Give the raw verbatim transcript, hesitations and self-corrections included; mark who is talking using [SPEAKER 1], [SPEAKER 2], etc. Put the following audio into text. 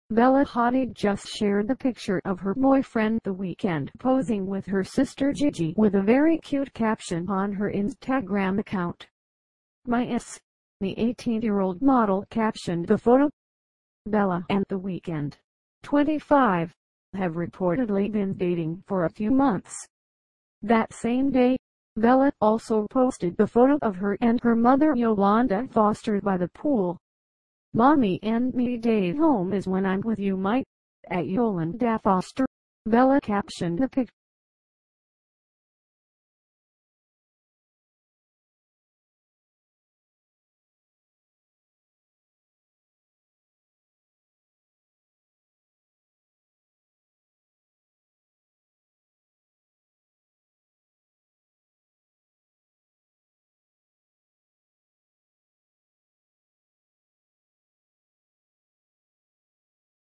[SPEAKER 1] Bella Hadid just shared the picture of her boyfriend The Weeknd posing with her sister Gigi with a very cute caption on her Instagram account. My S. The eighteen-year-old model captioned the photo. Bella and The Weeknd, twenty-five, have reportedly been dating for a few months. That same day, Bella also posted the photo of her and her mother Yolanda Foster by the pool. Mommy and me day home is when I'm with you, Mike. At Yolanda Foster, Bella captioned the pic.